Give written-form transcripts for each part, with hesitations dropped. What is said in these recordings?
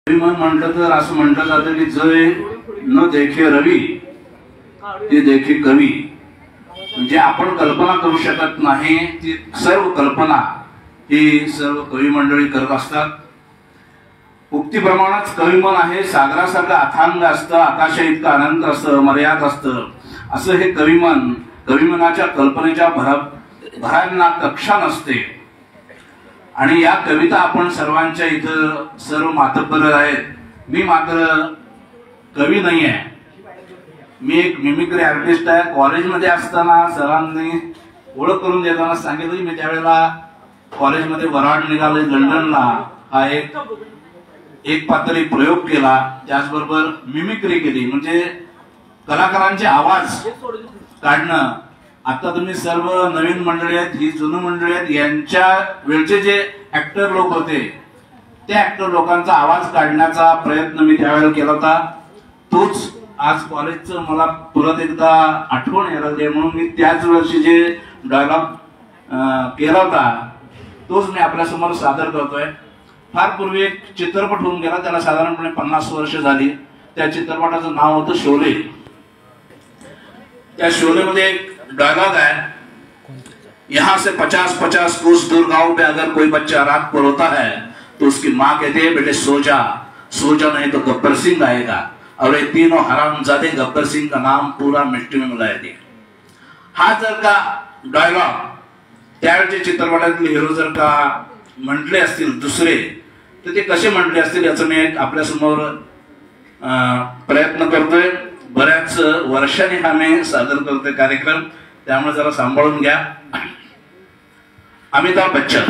मन म्हटलं तर असं म्हटलं जातं की जय न देखे रवी ते देखे कवी. म्हणजे आपण कल्पना करू शकत नाही ती सर्व कल्पना ही सर्व कवी मंडळी करत असतात. उक्तीप्रमाणेच कविमन आहे सागरासारखं अथांग असतं, आकाशा इतकं अनंत असतं, मर्याद असतं. असं हे कविमन, कविमनाच्या कल्पनेच्या भरांना कक्षा नसते. आणि या कविता आपण सर्वांच्या इथं सर्व मातब्बर आहेत. मी मात्र कवी नाही आहे, मी एक मिमिक्री आर्टिस्ट आहे. कॉलेजमध्ये असताना सरांनी ओळख करून देताना सांगितलं, मी त्यावेळेला कॉलेजमध्ये वराड निघाले लंडनला, हा एक पातळी प्रयोग केला, त्याचबरोबर मिमिक्री केली, म्हणजे कलाकारांचे आवाज काढणं. आता तुम्ही सर्व नवीन मंडळी आहेत, ही जुनी मंडळी आहेत, यांच्या वेळचे जे ऍक्टर लोक होते त्या ऍक्टर लोकांचा आवाज काढण्याचा प्रयत्न मी त्यावेळेला केला होता. तोच आज कॉलेजचं मला परत एकदा आठवण यायला लागली, म्हणून मी त्याच वर्षी जे डायलॉग केला होता तोच मी आपल्या समोर सादर करतोय. फार पूर्वी एक चित्रपट होऊन गेला, त्याला साधारणपणे 50 वर्ष झाली. त्या चित्रपटाचं नाव होतं शोले. त्या शोले मध्ये एक डायलॉग है, यहाँ से 50-50 कोस दूर गांव पे अगर कोई बच्चा रात को रोता है तो उसकी माँ कहती है बेटे सो जा, सो जा नहीं तो गब्बर सिंह आएगा और ये तीनों हरामजादे गब्बर सिंह का नाम पूरा मिट्टी में मिला देंगे. हा जर का डायलॉग त्यावेळेच्या चित्रपटातील हिरो जर का म्हटले असतील दुसरे, तर ते कसे म्हटले असतील याचं मी आपल्या समोर प्रयत्न करतोय. बऱ्याच वर्षांनी हा मी सादर करतोय कार्यक्रम, त्यामुळे जरा सांभाळून घ्या. अमिताभ बच्चन,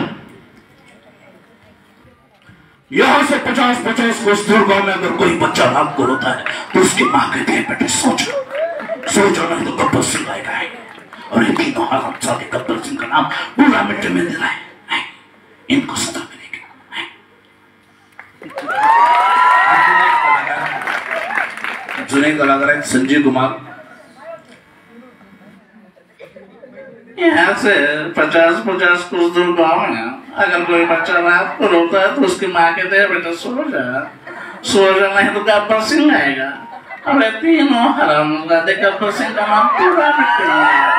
यहाँ से 50-50 कोस दूर गांव में अगर कोई बच्चा रात को रोता है तो उसकी माँ कहती है बेटे सो जा नहीं तो गब्बर सिंह आएगा और ये तीनों हरामजादे गब्बर सिंह का नाम पूरा मिट्टी में मिला है, इनको सजा मिलेगी. जुने कलाकार आहेत संजीव कुमार. यहाँ से 50-50 कोस दूर गांव में अगर कोई बच्चा रात को रोता है तो उसकी माँ कहते हैं बेटा सो जा नहीं तो गब्बर सिंह आएगा और ये तीनों हरामजादे गब्बर सिंह का नाम पूरा मिट्टी में मिला.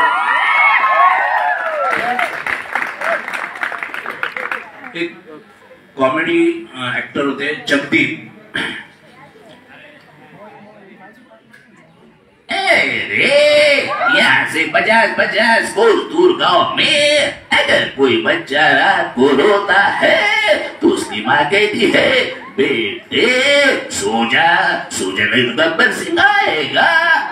एक कॉमेडी ऍक्टर होते जगदीप. यहाँ से 50-50 कोस दूर गांव में अगर कोई बच्चा रात को रोता है तो उसकी माँ कहती है बेटे सो जा नहीं तो गब्बर सिंह आएगा.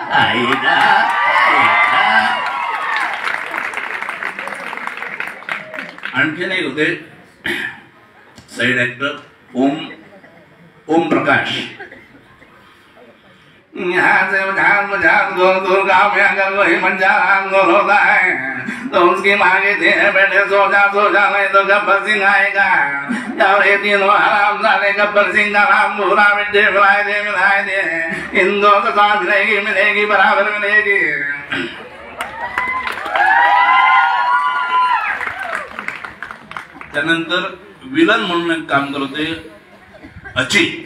आणखीन एक होते साइड एक्टर ओम प्रकाश. यहाँ से दूर गाँव में अगर कोई बच्चा रात को रोता है तो उसकी माँ कहती है बेटे सो जा नहीं तो गब्बर सिंह आएगा और ये तीनों हरामजादे गब्बर सिंह का नाम पूरा मिट्टी मिलाए दे इनको सजा मिलेगी बराबर मिलेगी. त्यानंतर विलन म्हणून एक काम करते अचित.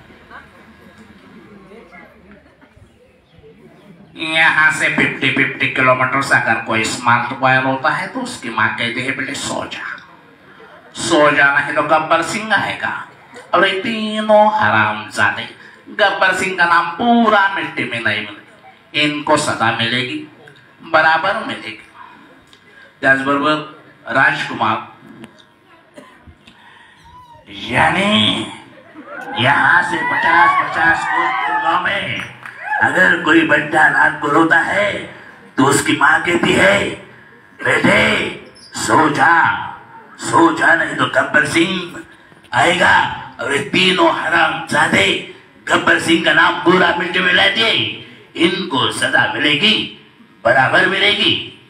यहाँ से 50-50 किलोमीटर से अगर कोई स्मार्ट बॉय होता है तो उसकी माँ कहती है बेटे सो जा नहीं तो गब्बर सिंह आएगा और ये तीनों हरामजादे गब्बर सिंह का नाम पूरा मिट्टी में नहीं मिलेगी, इनको सजा मिलेगी बराबर मिलेगी. त्याचबरोबर राजकुमार, यानी यहाँ से 50-50 कोस गांव में अगर कोई बच्चा रात को रोता है तो उसकी माँ कहती है बेटे सो जा नहीं तो गब्बर सिंह आएगा और ये तीनों हरामजादे गब्बर सिंह का नाम पूरा मिट्टी में मिला दे, इनको सजा मिलेगी बराबर मिलेगी.